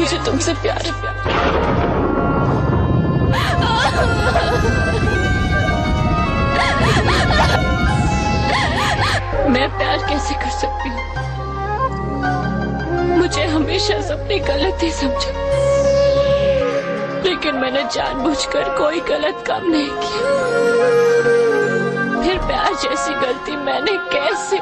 मुझे तुमसे प्यार है। मैं प्यार कैसे कर सकती हूँ? मुझे हमेशा सबने गलत ही समझा, लेकिन मैंने जानबूझकर कोई गलत काम नहीं किया। फिर प्यार जैसी गलती मैंने कैसे?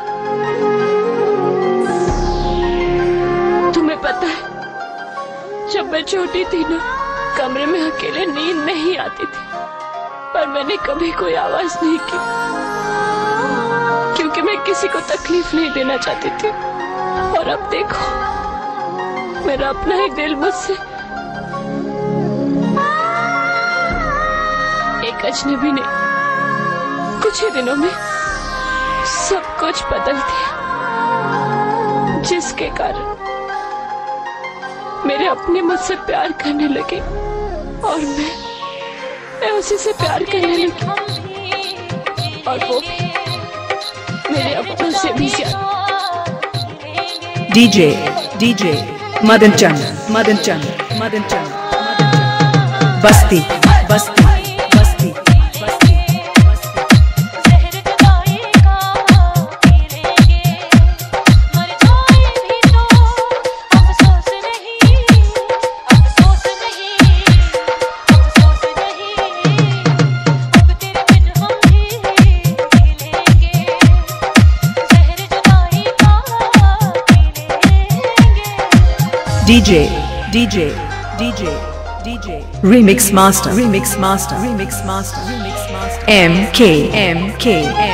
तुम्हें पता है, जब मैं छोटी थी ना, कमरे में अकेले नींद नहीं आती थी, पर मैंने कभी कोई आवाज नहीं की, क्योंकि मैं किसी को तकलीफ नहीं देना चाहती थी। और अब देखो, मेरा अपना ही दिल मुझसे एक अजनबी ने कुछ ही दिनों में सब कुछ बदल दिया, जिसके कारण मेरे अपने मुझसे प्यार करने लगे और मैं उसी से प्यार करने लगी, और वो भी मेरे अपनों से भी ज्यादा। डीजे मदन चंद बस्ती DJ Remix Master MK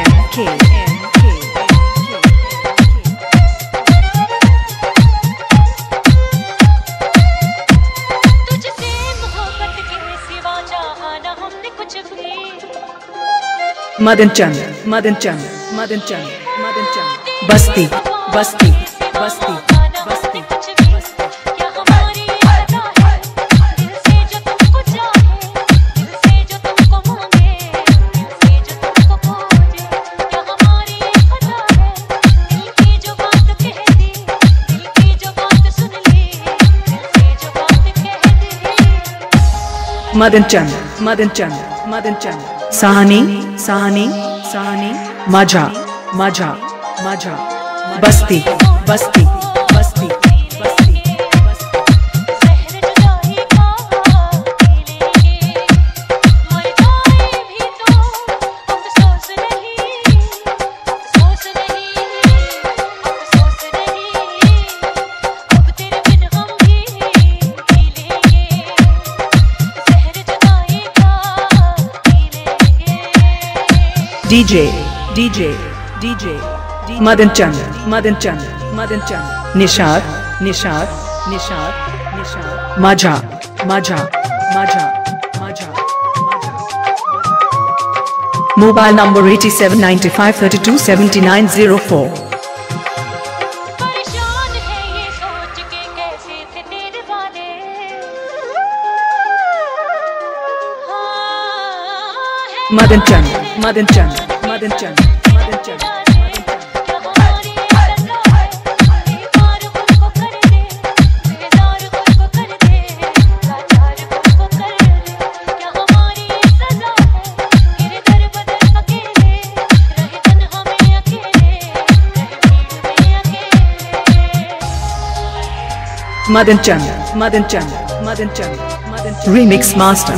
Madan चंद बस्ती मदन चंद सहानी मजा बस्ती DJ मदन चंद निशाद मजा mobile number 8795327904। Madan Chand Remix Master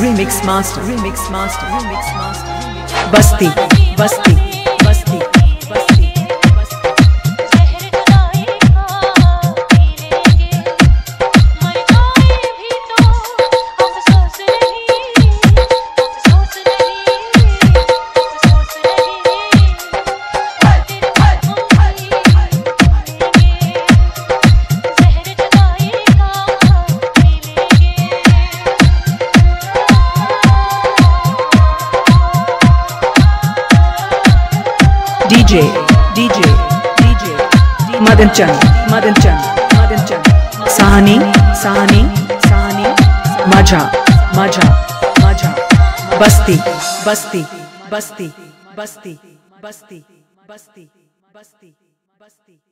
Basti DJ Madan Chand Sahani मजा बस्ती